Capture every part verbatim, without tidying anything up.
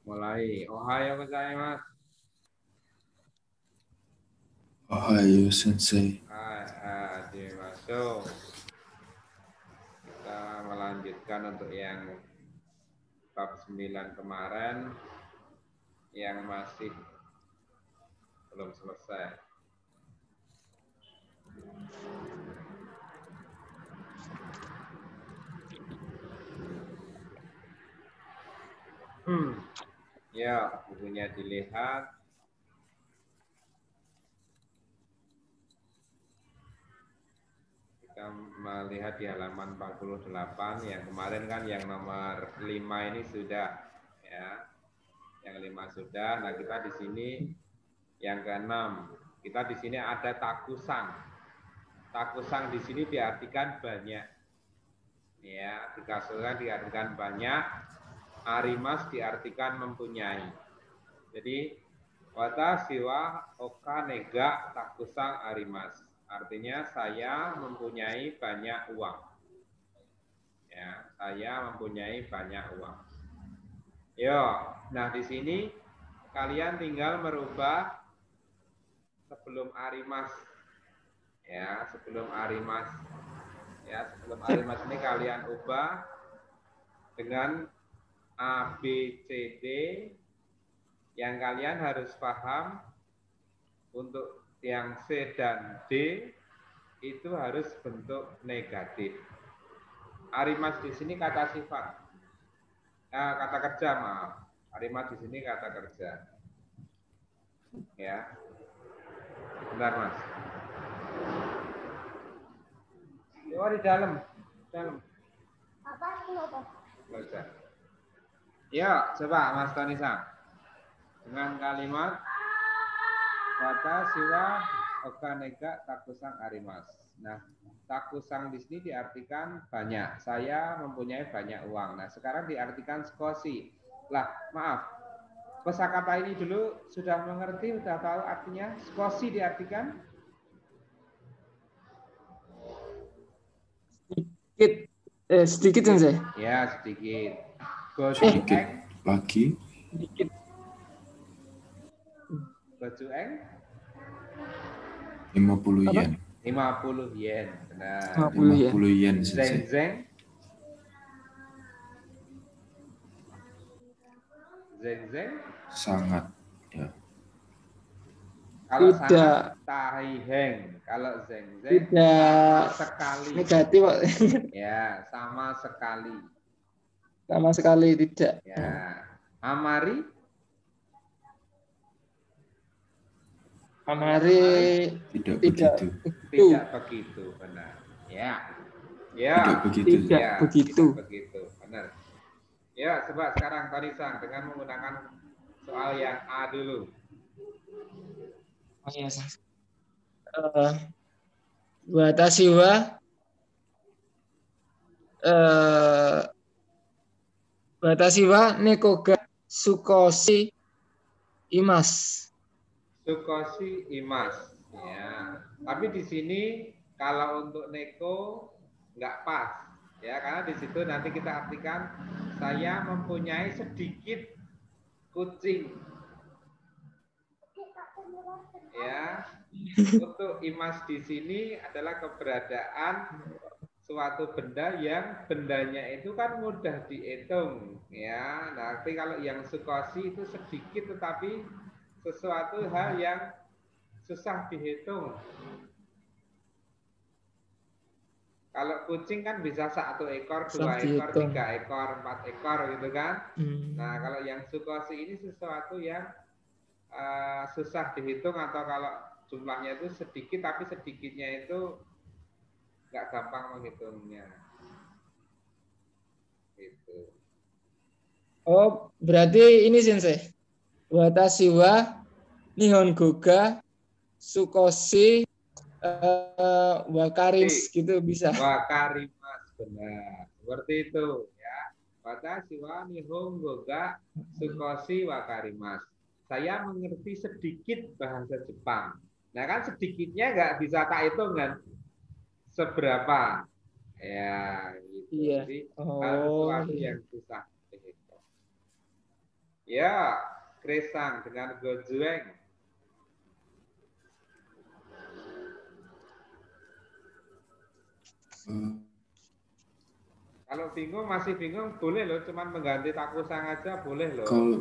mulai. Ohayo gozaimasu. Ohayo sensei. Ah, ah, dimasuk. Kita melanjutkan untuk yang bab sembilan kemarin yang masih belum selesai. Hmm. Ya, bukunya dilihat. Kita melihat di halaman empat puluh delapan, yang kemarin kan yang nomor lima ini sudah, ya. Yang lima sudah. Nah, kita di sini yang keenam. Kita di sini ada takusang. Takusang di sini diartikan banyak. Ya, dikasihkan diartikan banyak. Arimas diartikan mempunyai. Jadi watashi wa oka nega takusang arimas. Artinya saya mempunyai banyak uang. Ya, saya mempunyai banyak uang. Yo, nah di sini kalian tinggal merubah sebelum arimas. Ya, sebelum arimas. Ya, sebelum arimas ini kalian ubah dengan A, B, C, D. Yang kalian harus paham untuk yang C dan D itu harus bentuk negatif. Arimas di sini kata sifat, eh, kata kerja maaf. Arimas di sini kata kerja. Ya, bentar mas. Oh di dalam, dalam. Apa? Kenapa? Kerja. Ya, coba Mas Tony Sang dengan kalimat kata siwa okanega takusang arimas. Nah, takusang di sini diartikan banyak. Saya mempunyai banyak uang. Nah, sekarang diartikan skosi. Lah, maaf. Kosakata ini dulu sudah mengerti, sudah tahu artinya. Skosi diartikan sedikit, eh, sedikit kan saya? Ya, sedikit. Sedikit lagi. Sedikit. Gojueng lima puluh Apa? yen. lima puluh yen. Benar. lima puluh lima yen. puluh yen Zeng sensei. zeng. Zeng zeng. Sangat, ya. Kalau Tidak. sangat tahi heng. Kalau zeng zeng Tidak sama sekali. negatif Pak. Ya, sama sekali. Sama sekali tidak. Ya. Amari. Amari Tidak, tidak begitu. Tidak begitu, benar. Ya. Ya. Tidak begitu. Tidak Ya, begitu. Tidak begitu, benar. Ya, coba sekarang Tony Sang dengan menggunakan soal yang A dulu. Oh iya, uh, watashi wa uh, watashi wa neko ga sukoshi imas. Sukoshi imas. Ya. Tapi di sini kalau untuk neko nggak pas. Ya, karena di situ nanti kita artikan saya mempunyai sedikit kucing. Ya. Untuk imas di sini adalah keberadaan suatu benda yang bendanya itu kan mudah dihitung, ya. Nanti kalau yang sukoshi itu sedikit tetapi sesuatu hal yang susah dihitung. Kalau kucing kan bisa satu ekor, dua ekor, tiga ekor, empat ekor gitu kan. Hmm. Nah, kalau yang sukoshi ini sesuatu yang uh, susah dihitung, atau kalau jumlahnya itu sedikit tapi sedikitnya itu nggak gampang menghitungnya. Gitu. Oh, berarti ini sensei. Watashi wa nihongo ga sukoshi Uh, wakarims gitu bisa. Wakarimas, benar. Seperti itu ya. Watashi wa nihongo ga sukoshi wakarimas. Saya mengerti sedikit bahasa Jepang. Nah kan sedikitnya nggak bisa tak hitung kan seberapa. Ya gitu. Iya. Jadi oh, harus sesuatu iya. yang susah dihitung. Ya, Kresang dengan Gojueng. Uh, Kalau bingung, masih bingung, boleh loh, cuman mengganti takusang aja boleh loh. kalau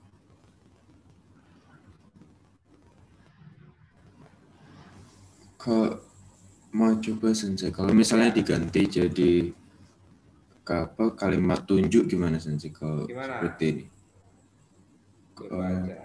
kalau mau coba sensei, kalau misalnya Ya. diganti jadi apa kalimat tunjuk gimana sensei kalau Gimana? seperti ini? Coba Uh, aja.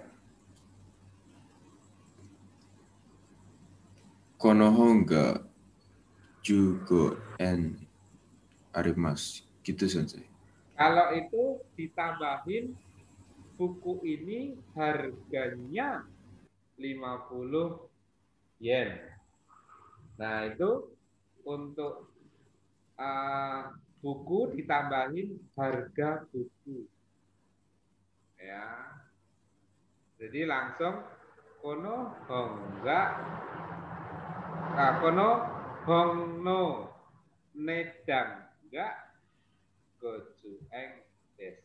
Konohonga Jugo en arimas gitu sensei. Kalau itu ditambahin buku ini harganya lima puluh yen. Nah, itu untuk uh, buku ditambahin harga buku. Ya. Jadi langsung kono hongga ah, kono hongno nedang enggak gojueng des.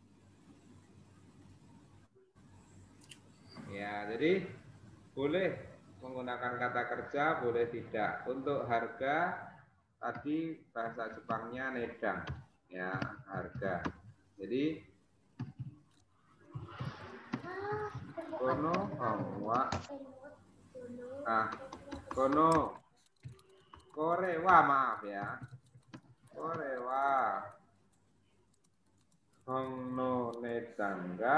Ya, jadi boleh menggunakan kata kerja, boleh tidak. Untuk harga tadi bahasa Jepangnya nedang, ya harga. Jadi kono hongwa ah kono korewa maaf ya korewa hongno nedang ga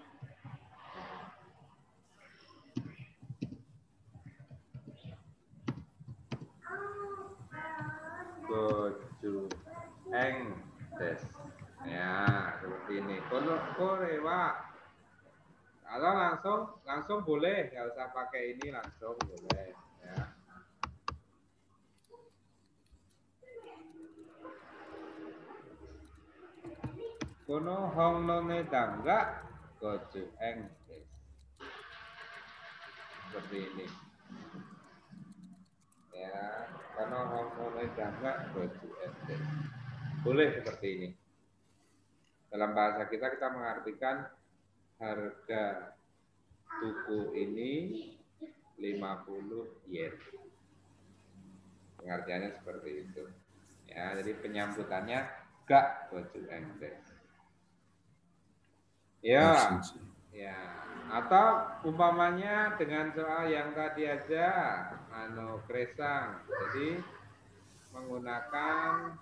goju eng des. Ya, seperti ini. Kono korewa. Kalau langsung langsung boleh, nggak usah pakai ini, langsung boleh ya. Kono hongno nedang ga goju eng des. Seperti ini. Ya, karena hormonnya jangka baju S D. Boleh seperti ini. Dalam bahasa kita kita mengartikan harga buku ini lima puluh yen. Pengertiannya seperti itu. Ya, jadi penyambutannya gak baju engdes. Ya, ya. Atau umpamanya dengan soal yang tadi aja, anu kresang. Jadi menggunakan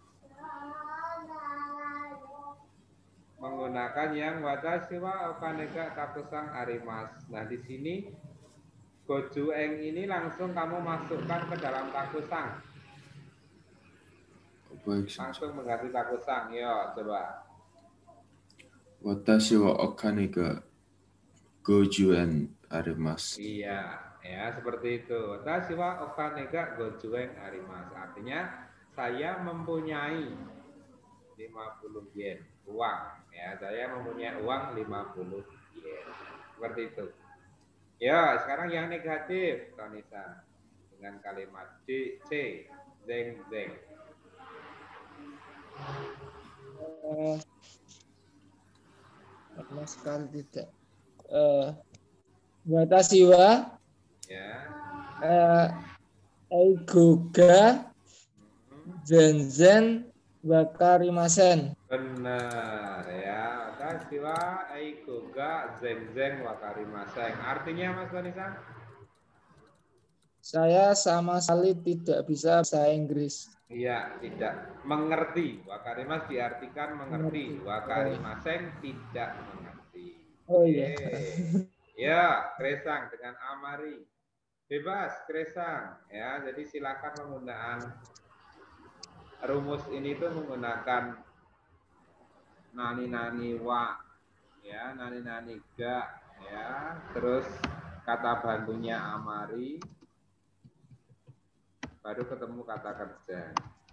menggunakan yang watashi wa okanega takusang arimas. Nah, di sini gojueng ini langsung kamu masukkan ke dalam takusang. Langsung mengganti takusang. Yo, coba. Watashi wa okane ga gojueng arimasu. Iya, ya seperti itu. Watashi wa okane ga gojueng arimasu. Artinya saya mempunyai lima puluh yen uang. Ya, saya mempunyai uang lima puluh yen. Seperti itu. Ya, sekarang yang negatif, Tonisa. Dengan kalimat D, C, zeng, zeng. Uh, sama sekali tidak. Uh, watashi wa Ya. uh, eigoga zenzen wakarimasen. Benar ya. Watashi wa eigo ga zeng, zeng wakarimasen. Artinya Mas Tonisa? Saya sama sekali tidak bisa bahasa Inggris. Iya, tidak mengerti. Wakarimas diartikan mengerti. Mengerti. Wakarimasen tidak mengerti. Oh iya. Ya, kresang dengan amari. Bebas kresang ya. Jadi silakan penggunaan rumus ini tuh menggunakan nani-nani wa ya, nani-nani ga ya. Terus kata bantunya amari. Baru ketemu kata kerja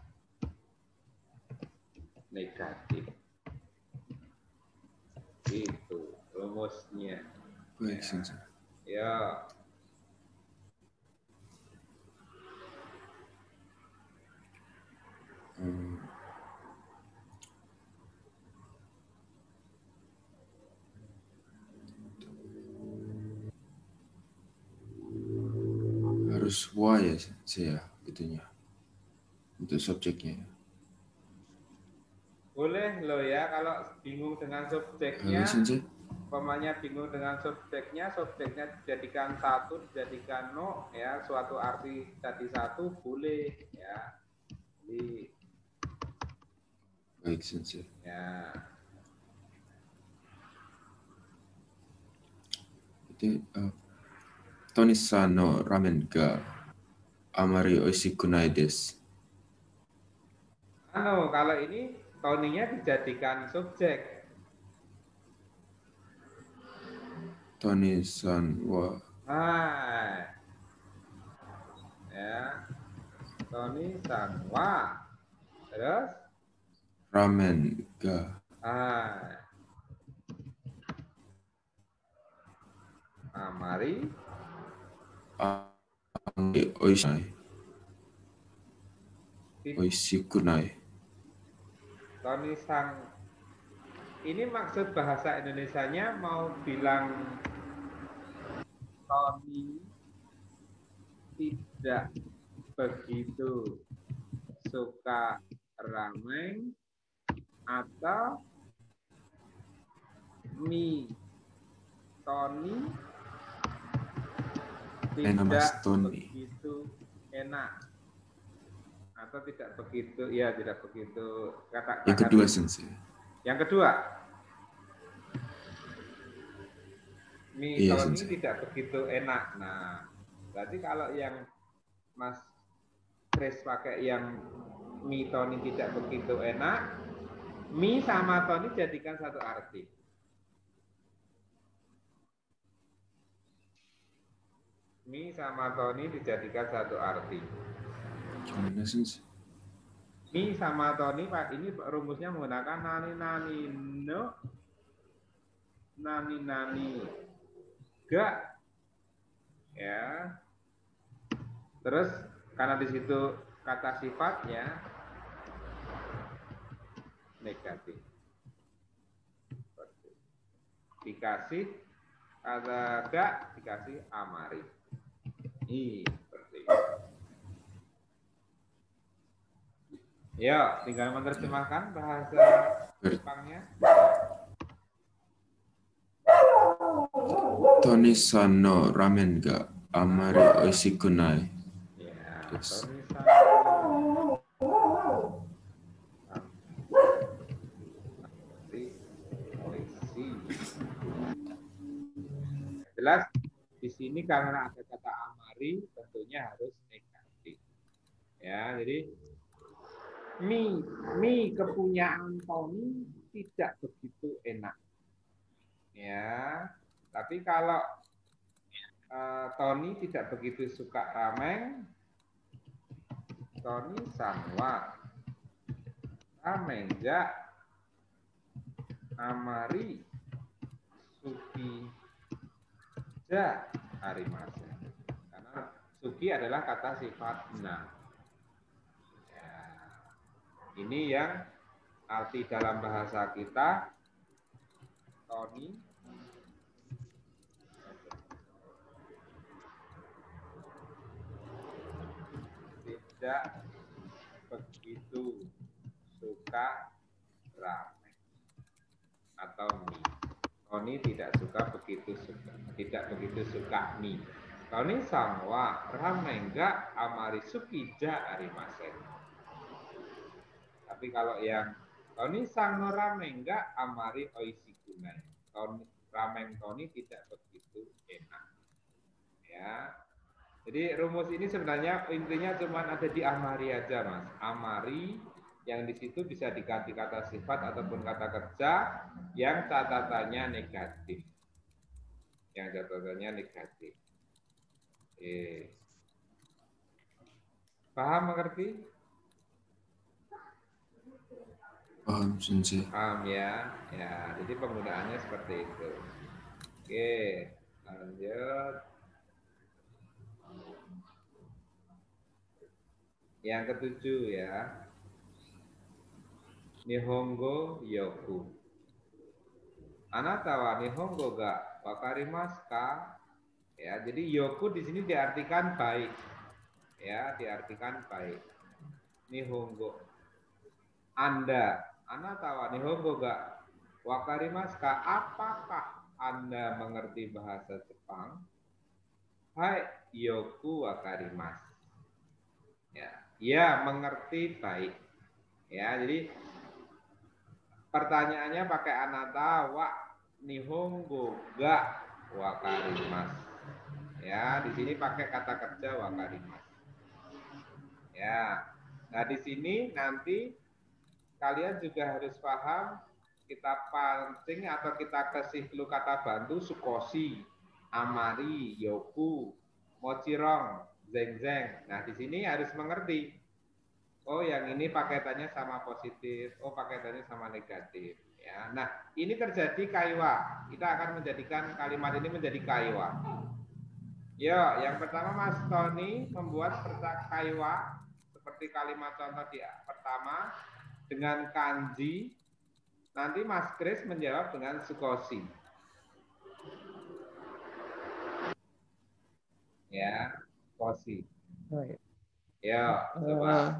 negatif. Itu rumusnya. Baik, ya. sensei. Ya. Hmm. harus wa ya saya itunya untuk subjeknya. Boleh loh ya kalau bingung dengan Halo subjeknya, Sensei. umpamanya bingung dengan subjeknya, subjeknya dijadikan satu, dijadikan no, ya suatu arti jadi satu boleh ya. Jadi Baik Sensei. ya. Itu uh, Toni-san no ramen ga amari oishiku nai desu. Anu, kalau ini Toninya dijadikan subjek. Toni-san wa Nah, ya, Toni Sanwa. Terus, ramen ga ah, amari, amari oishiku nai. Oishiku nai. Toni Sang. Ini maksud bahasa Indonesianya mau bilang Toni tidak begitu suka ramen atau mie Toni Enak Mas tidak Toni. begitu enak atau tidak begitu ya tidak begitu kata Yang kedua Sensei. yang kedua mie Iya, Toni Sensei. tidak begitu enak. Nah berarti kalau yang Mas Chris pakai yang mie Toni tidak begitu enak, mie sama Toni jadikan satu arti. Mie sama Toni dijadikan satu arti. Gimana Sensei? Mie sama Toni Pak ini rumusnya menggunakan nani nani no nani nani ga ya. Terus karena di situ kata sifatnya negatif. Dikasih kata ga dikasih amari. Ini seperti itu. Ya, tinggal menerjemahkan bahasa Jepangnya. Toni-san no ramen ga amari oishiku nai. Ya, Yes. Toni-san. Jelas di sini karena ada kata amari tentunya harus negatif. Ya, jadi mie mie kepunyaan Toni tidak begitu enak. Ya, tapi kalau uh, Toni tidak begitu suka ramen, Toni sanwa ramen ga amari suki ja arimasu. Karena suki adalah kata sifat na. Ya. Ini yang arti dalam bahasa kita Toni tidak begitu suka ramen atau mie. Toni tidak suka begitu suka, tidak begitu suka mie. Toni sanwa ramen ga amari suki ja arimasen. Tapi kalau yang Toni sang no ramen ga amari oishiku nai. Toni ramen Toni tidak begitu enak. Ya. Jadi rumus ini sebenarnya intinya cuma ada di amari aja, Mas. Amari yang di situ bisa diganti kata sifat ataupun kata kerja yang catatannya negatif. Yang catatannya negatif. Oke. Paham, mengerti? Paham Sensei. Paham ya. Ya, jadi penggunaannya seperti itu. Oke, lanjut. Yang ketujuh ya. Nihongo yoku. Anata wa nihongo ga wakarimasu ka? Ya, jadi yoku di sini diartikan baik. ya diartikan baik. Nihongo. Anda, Anda tahu Nihongo gak? Wakarimasu ka, apakah Anda mengerti bahasa Jepang? Hai, yoku wakarimasu. Ya, ya mengerti baik. Ya, jadi pertanyaannya pakai anata wa nihongo ga wakarimasu. Ya, di sini pakai kata kerja wakarimasu. Ya. Nah, di sini nanti kalian juga harus paham kita pancing atau kita kasih dulu kata bantu sukoshi, amari, yoku, mochirong, zeng-zeng. Nah, di sini harus mengerti. Oh, yang ini paketannya sama positif. Oh, paketannya sama negatif. Ya. Nah, ini terjadi kaiwa. Kita akan menjadikan kalimat ini menjadi kaiwa. Yo, yang pertama Mas Tony membuat kaiwa seperti kalimat contoh di pertama dengan kanji. Nanti Mas Kris menjawab dengan sukoshi. Ya, sukoshi. Oh, ya. Yo, coba. Uh,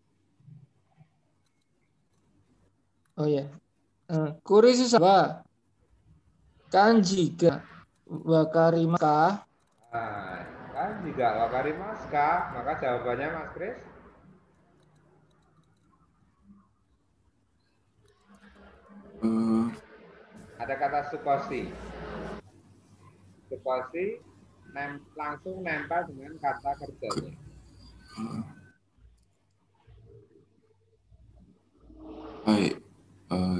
oh ya. Uh, Kurisu wa kanji ga wakarimasu ka? Nah, kan juga wakarimasu ka, maka jawabannya Mas Kris. Uh, Ada kata sukoshi. Sukoshi nem, langsung nempel dengan kata kerjanya. uh, Hai, uh,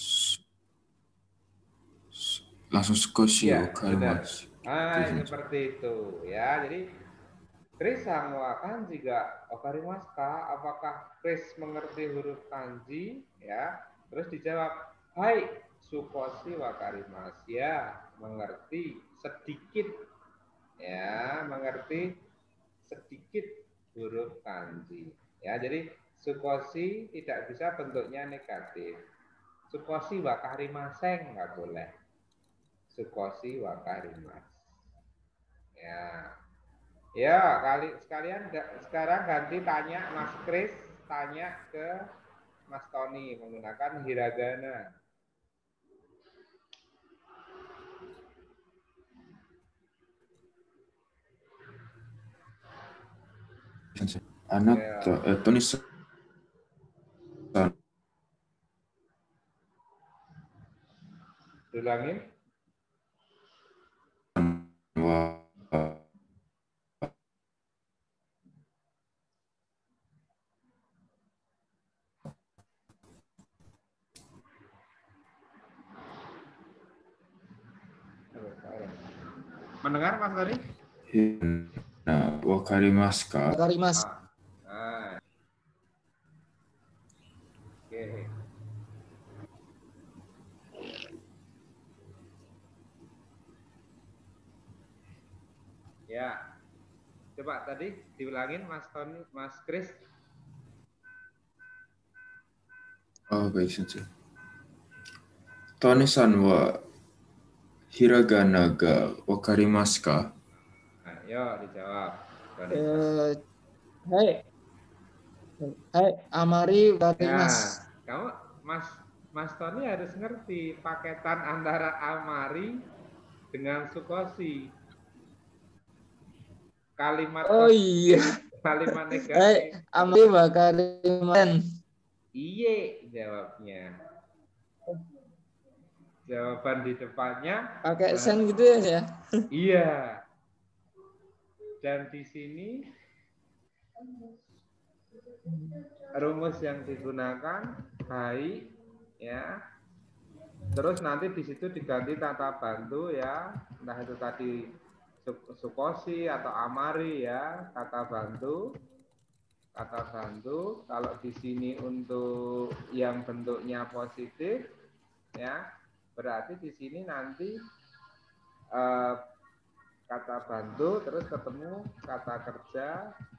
langsung sukoshi Ya, wakarimasu. Hai, seperti itu ya. Jadi Kris sama kanji ga wakarimasu ka? Apakah Kris mengerti huruf kanji? Ya, terus dijawab, hai, sukoshi wakarimasu. Ya, mengerti sedikit. Ya, mengerti sedikit huruf kanji. Ya, jadi sukoshi tidak bisa bentuknya negatif. Sukoshi wakarimaseng nggak boleh. Sukoshi wakarimasu. Ya. Ya, kali sekalian sekarang ganti tanya Mas Kris, tanya ke Mas Tony menggunakan hiragana. Anata, Ya. eh, Tony-san Ulangin. wa Mendengar Mas Tony? Nah, wakarimasu ka? Wakarimasu. Ah. Nah. Oke. Ya. Coba tadi diulangin Mas Tony, Mas Kris. Oh, baik saja. Tony-san wa hiragana ga wakarimasu ka? Nah, yuk dijawab. Uh, hai. Hai, amari Ya, wakarimasu. kamu Mas Mas Tony harus ngerti paketan antara amari dengan sukoshi. Kalimat Oh iya. kalimat Hai, negatif. amari wakarimasu. Iye jawabnya. Jawaban di depannya Pakai nah, sen gitu ya, ya. Iya. Dan di sini rumus yang digunakan hai ya. Terus nanti di situ diganti kata bantu ya. Entah itu tadi sukoshi atau amari ya, kata bantu. Kata bantu. Kalau di sini untuk yang bentuknya positif ya, berarti di sini nanti eh, kata bantu terus ketemu kata kerja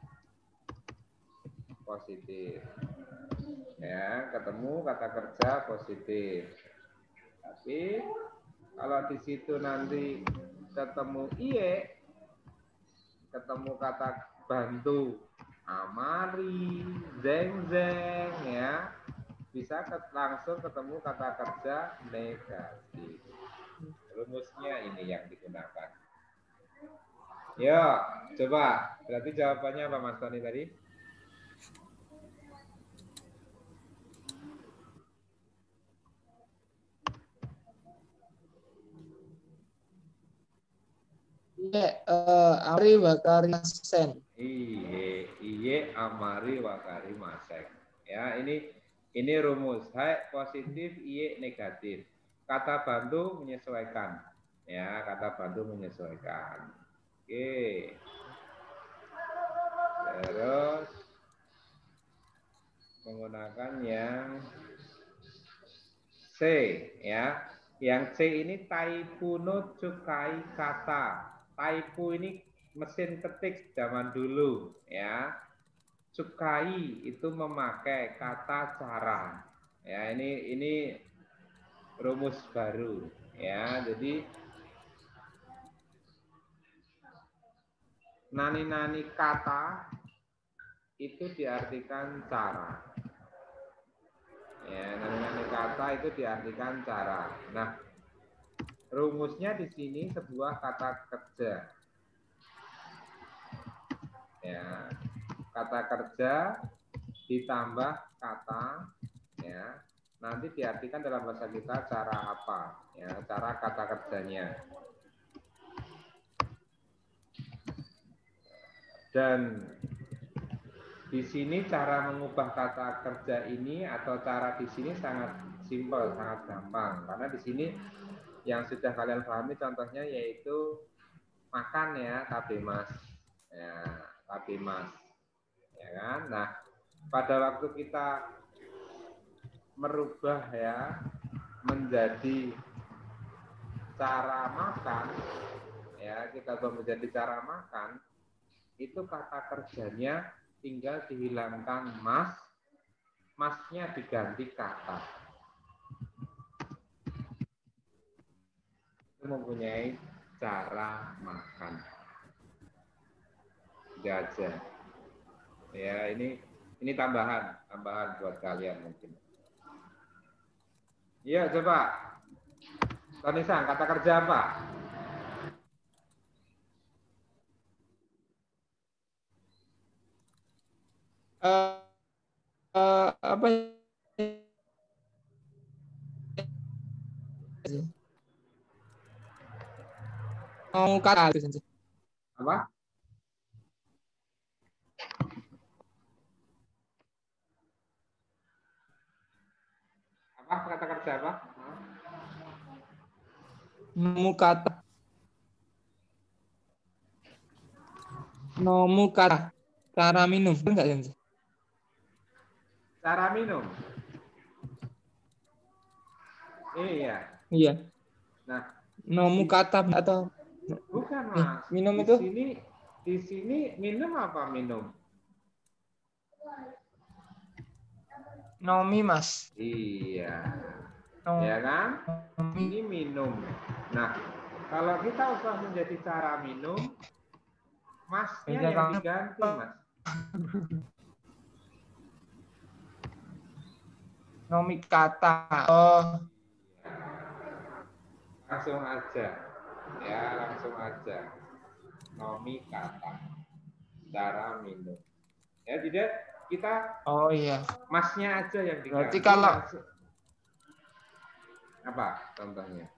positif. Ya, ketemu kata kerja positif. Tapi kalau di situ nanti ketemu iye, ketemu kata bantu. Amari, zeng zeng ya. Bisa langsung ketemu kata kerja negatif. Rumusnya ini yang digunakan. Yo, coba. Berarti jawabannya apa Mas Tony tadi? Iye, uh, Ari Bakari Sen. Iye, iye amari wakari masek. Ya, ini ini rumus. Hai positif, iye negatif. Kata bantu menyesuaikan. Ya, kata bantu menyesuaikan. Oke. Terus menggunakan yang C ya. Yang C ini taipuno cukai kata. Taipu ini mesin ketik zaman dulu ya. Cukai itu memakai kata cara. Ya, ini ini rumus baru ya. Jadi nani-nani kata itu diartikan cara. Ya, nani-nani kata itu diartikan cara. Nah, rumusnya di sini sebuah kata kerja. Ya, kata kerja ditambah kata ya. Nanti diartikan dalam bahasa kita cara apa? Ya, cara kata kerjanya. Dan di sini cara mengubah kata kerja ini atau cara di sini sangat simpel, sangat gampang. Karena di sini yang sudah kalian pahami contohnya yaitu makan ya, tapi mas, ya, tapi mas, ya kan? Nah, pada waktu kita merubah ya menjadi cara makan, ya kita ubah menjadi cara makan, itu kata kerjanya tinggal dihilangkan mas, masnya diganti kata. Itu mempunyai cara makan. Gajah. Ya, ini ini tambahan, tambahan buat kalian mungkin. Iya, coba. Tonisan, kata kerja apa? Uh, uh, apa mau kata Apa? Apa kata kerja apa? nemu kata nemu kata cara minum enggak Janji? Cara minum. Iya. Iya. Nah, nemu kata atau bukan nih, mas. minum di itu sini di sini minum apa minum? nomi mas. Iya. Nomi. Ya kan? Ini minum. Nah, kalau kita usah menjadi cara minum, masnya Beda yang kan? diganti mas. Nomi kata. Oh. Langsung aja. Ya, langsung aja. Nomi kata. Cara minum. Ya, tidak kita Oh iya. masnya aja yang diganti. Berarti kalau langsung. Apa contohnya?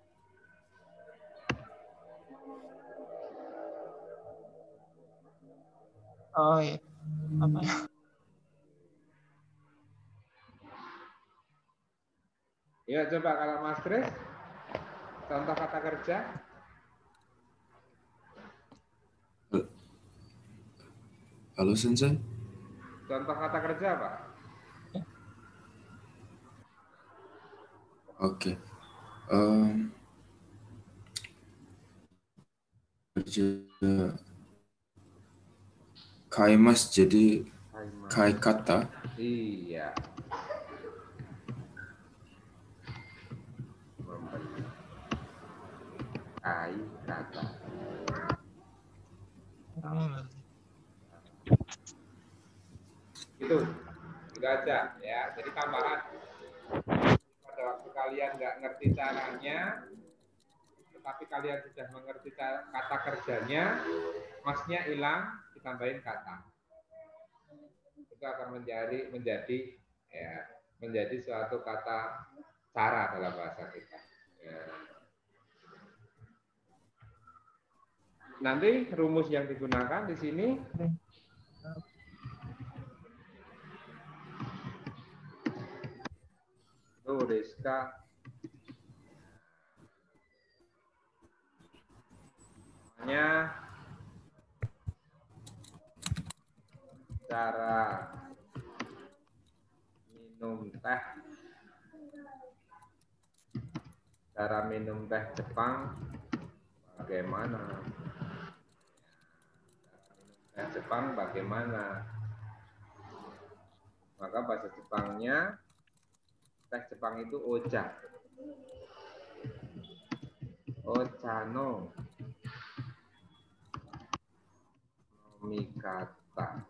Oh iya. Apa ya? Ya, coba kalau Mas Kris, contoh kata kerja. Halo Sensei. Contoh kata kerja apa? Oke. Okay. Um, kerja kaimas jadi kai kata. Iya. Membeli. Kai kata. Itu, itu aja ya. Jadi tambahan pada waktu kalian nggak ngerti caranya, tetapi kalian sudah mengerti kata kerjanya, masnya hilang, ditambahin kata. Itu akan menjadi menjadi ya menjadi suatu kata cara dalam bahasa kita. Ya. Nanti rumus yang digunakan di sini itu Deska namanya cara minum teh, cara minum teh Jepang bagaimana? Teh Jepang bagaimana? Maka bahasa Jepangnya teh Jepang itu oja. Ochano. Nomikata.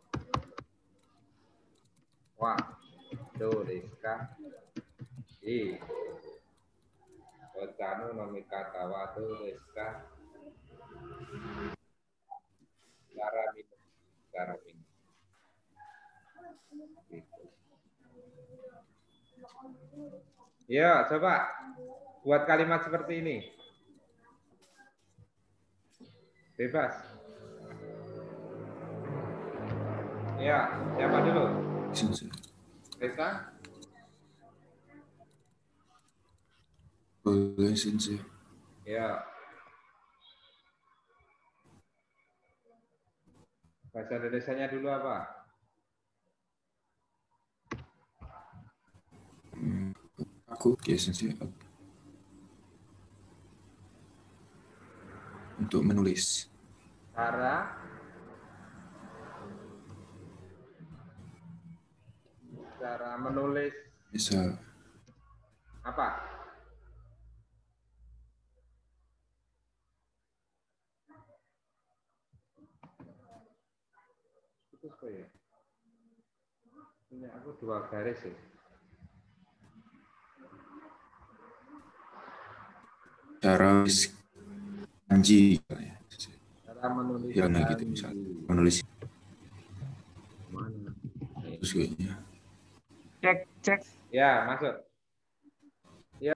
Wah, do desu ka? I. Ochano nomikata wa do desu ka? Cara minum, cara minum. Gitu. Ya, coba buat kalimat seperti ini. Bebas. Ya, siapa dulu? Reza? Boleh, Sensei. Ya. Bahasa Indonesianya dulu apa? Hmm, aku, ya Sensei. Untuk menulis. Cara cara menulis Bisa. apa? Itu apa ya? Ini aku dua garis ya. Cara kanji. Cara menulis Ya, nah gitu kanji. misalnya. Menulis. Mana? Terus kayaknya. Cek, cek. Ya, masuk. Ya.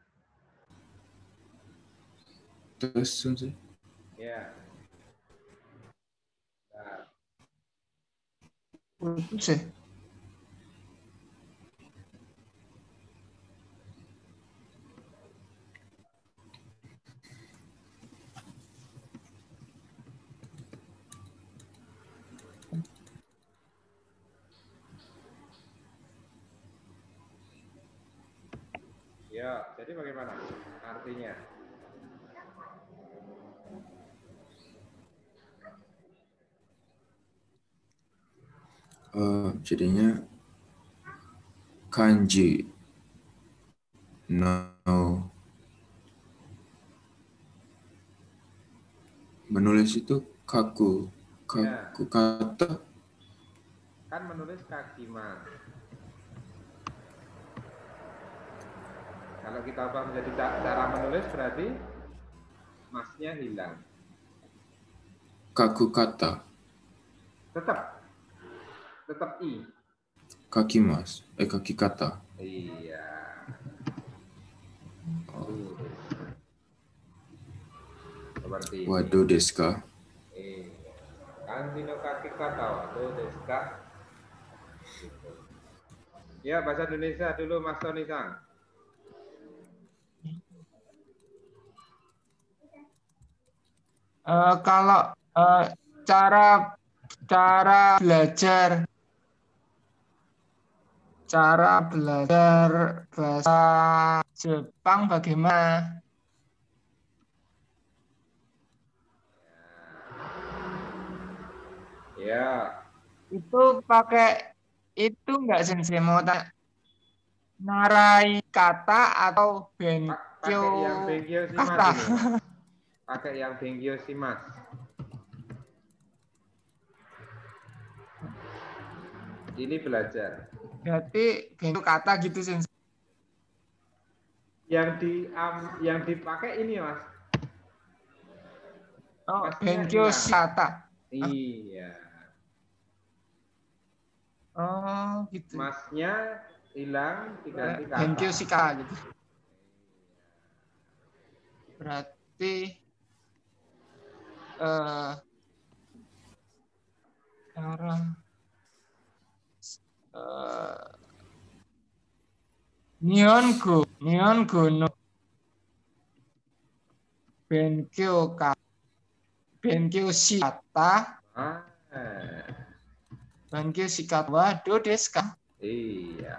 Terus, Sensei. Ya. Nah. Putus ya. Ya, jadi bagaimana artinya? Uh, jadinya kanji no menulis itu kaku kaku ya. Kata kan menulis kaki mas. Kalau kita ubah menjadi cara menulis berarti masnya hilang. Kaku kata. Tetap. Tetap i. Kaki mas. Eh kaki kata. Iya. Oh. Seperti Wado desu ka? Iya. Kanji no kaki kata wado desu ka? Gitu. Ya bahasa Indonesia dulu Mas Tony Sang. Uh, kalau uh, cara cara belajar cara belajar bahasa Jepang bagaimana? Ya. Itu pakai itu enggak Sensei mau tanya narai kata atau benkyo pakai yang benkyo sih mas kata? ini, mas. Pakai yang benkyo sih mas. Ini belajar. Berarti bentuk kata gitu sensei. Yang di um, yang dipakai ini mas. Oh, Masnya benkyo hilang. kata. Iya. Oh, gitu. Masnya hilang diganti kata. Benkyo shika gitu. Berarti eh cara eh Nihongo, Nihongo no benkyo ka benkyo shikata, Ah, eh. benkyo shikata wa do desu ka? Iya.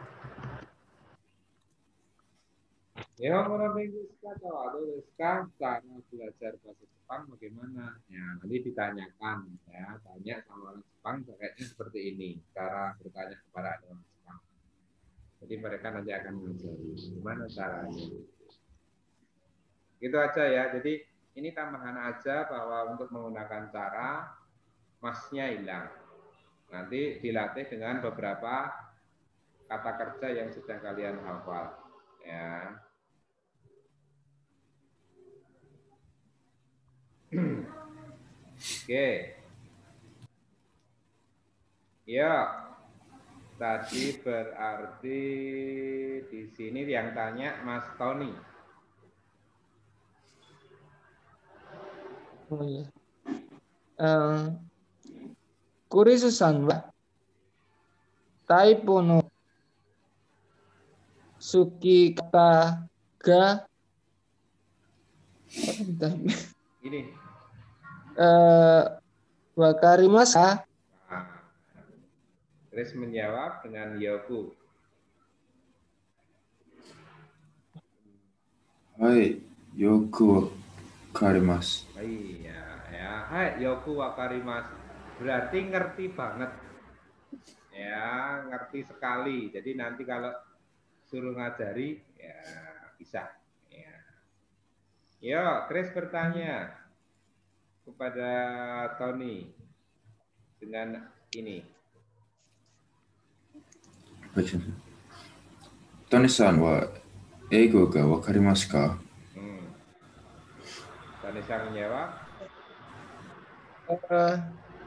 Ya, orang Inggris kata atau sekarang cara belajar bahasa Jepang bagaimana? Ya, nanti ditanyakan, ya, tanya sama orang Jepang kayaknya seperti ini, cara bertanya kepada orang Jepang. Jadi mereka nanti akan mengajari gimana caranya. Gitu aja ya. Jadi ini tambahan aja bahwa untuk menggunakan cara masnya hilang. Nanti dilatih dengan beberapa kata kerja yang sudah kalian hafal. Ya. Oke. Ya. Tadi berarti di sini yang tanya Mas Tony. Oh iya. Um, Kurisu-san wa taipo no suki kata ga Ini. eh wakarimasu ka? Nah, Chris menjawab dengan yoku. Hai, yoku wakarimasu. Iya, ya. Hai, yoku wakarimasu. Berarti ngerti banget. Ya, ngerti sekali. Jadi nanti kalau suruh ngajari, ya bisa. Ya. Yo, Chris bertanya kepada Tony dengan ini. Tony-san wa eigo ga wakarimasu ka? Hmm. Tony-san menjawab. Uh,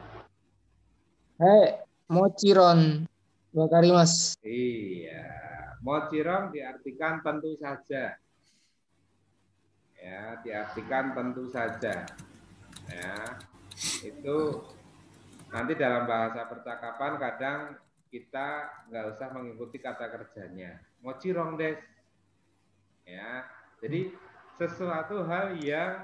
hai, mochiron wakarimasu. Iya, mochirong diartikan tentu saja. Ya, diartikan tentu saja. Ya, itu nanti dalam bahasa percakapan kadang kita nggak usah mengikuti kata kerjanya. Mochirong des. Ya, jadi sesuatu hal yang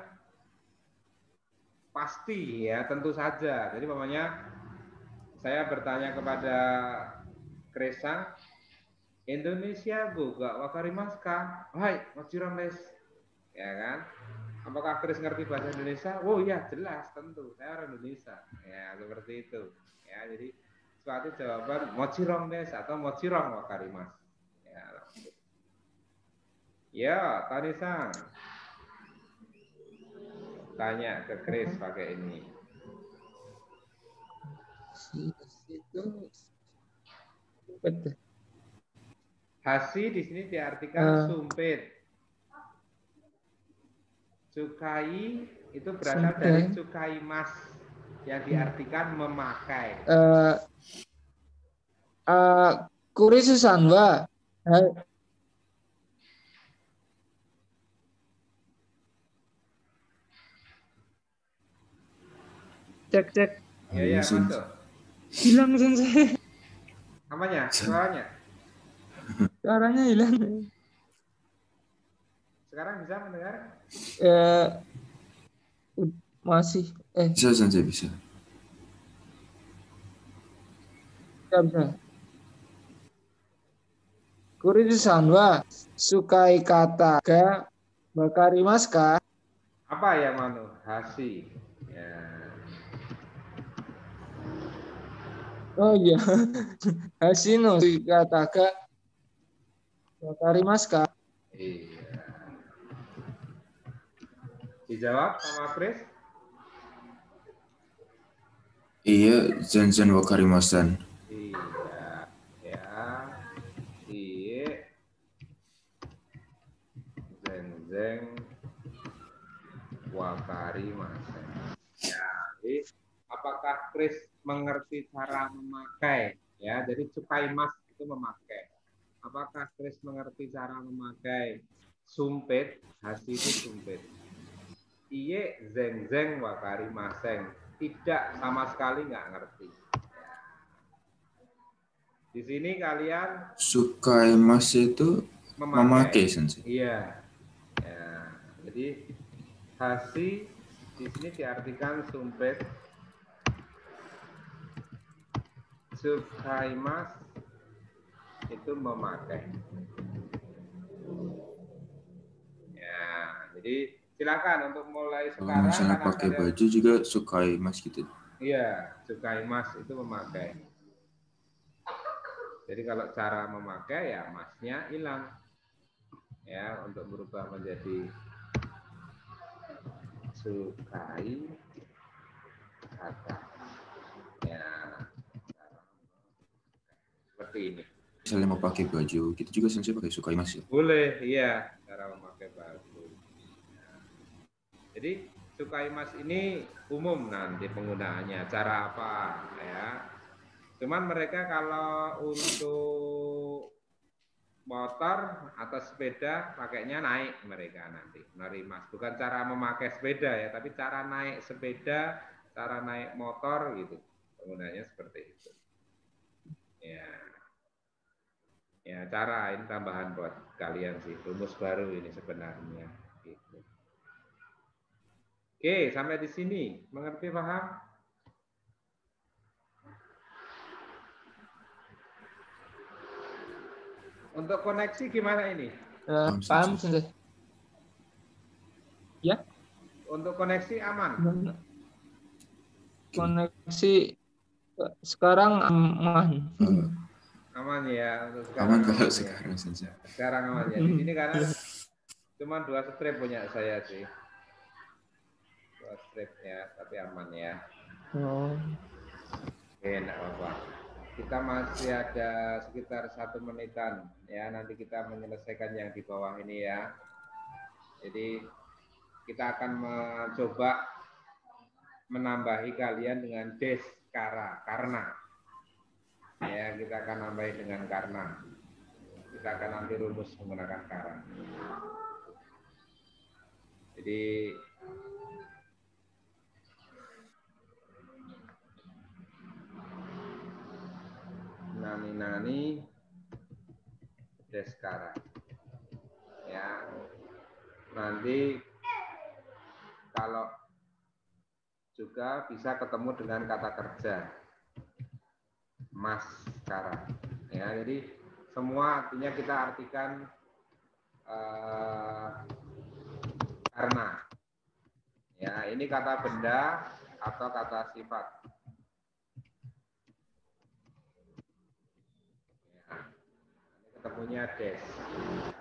pasti ya, tentu saja. Jadi umpamanya saya bertanya kepada Kresang, Indonesia boga wakarimasu ka? Hai, mochirong des. Ya kan? Apakah Kris ngerti bahasa Indonesia? Oh iya, jelas, tentu. Saya orang Indonesia. Ya, seperti itu. Ya, jadi suatu jawaban mochirong des atau mochirong wakarimasu. Ya, ya Tani-san. Tanya ke Kris pakai ini. Itu Hasi di sini diartikan uh, sumpit. Cukai itu berasal dari cukai mas yang diartikan memakai. Uh, uh, Kurisu-san wa hai. Cek cek. Ya ya masuk. Hilang sensei. Apanya? Suaranya? Suaranya hilang. Sekarang bisa mendengar? Eh, masih. Eh. Bisa sensei bisa. Bisa bisa. Kurisu-san wa sukai kata ga wakarimasu ka? Apa ya Manu? Hasi. Ya. Oh iya. Hasi no kata ga wakarimasu ka? Iya. Dijawab sama Chris? Iya, zenzen wakarimasen. Iya. zeng wakari maseng. Ya, jadi apakah Chris mengerti cara memakai? Ya, jadi cukai mas itu memakai. Apakah Chris mengerti cara memakai sumpit? Hasi itu sumpit. Iye zeng zeng wakari maseng. Tidak, sama sekali nggak ngerti. Di sini kalian Sukai mas itu memakai, memakai sensei. Iya. Ya, jadi hasi di sini diartikan sumpit. Sukai mas itu memakai. Ya, jadi silakan untuk mulai sekarang. Kalau misalnya pakai kalian, baju juga sukai mas gitu. Iya, sukai mas itu memakai. Jadi kalau cara memakai ya masnya hilang. Ya, untuk berubah menjadi sukai kata. Ya, seperti ini. Misalnya mau pakai baju, gitu juga sensei pakai sukai mas ya? Boleh, iya, cara memakai baju. Ya. Jadi sukai mas ini umum nanti penggunaannya. Cara apa? Ya. Cuman mereka kalau untuk motor atau sepeda pakainya naik mereka nanti menari mas. Bukan cara memakai sepeda ya, tapi cara naik sepeda, cara naik motor gitu. Penggunaannya seperti itu. Ya. Ya, cara ini tambahan buat kalian sih, rumus baru ini sebenarnya. Gitu. Oke, sampai di sini. Mengerti, paham? Untuk koneksi gimana ini? Uh, paham, sensei. Ya. Untuk koneksi aman? Koneksi sekarang aman. Uh. Aman ya, untuk sekarang aman kalau aman sekarang ya. saja. Sekarang aman ya. Di sini karena cuma dua strip punya saya sih. Dua strip ya, tapi aman ya. Oh. Oke, enggak apa-apa. Kita masih ada sekitar satu menitan ya. Nanti kita menyelesaikan yang di bawah ini ya. Jadi kita akan mencoba menambahi kalian dengan des kara karena. Ya, kita akan nambahin dengan karena. Kita akan nanti rumus menggunakan karena. Jadi nani-nani deskara. Ya. Nanti kalau juga bisa ketemu dengan kata kerja mas sekarang ya, jadi semua artinya kita artikan uh, karena ya, ini kata benda atau kata sifat ya, ketemunya des.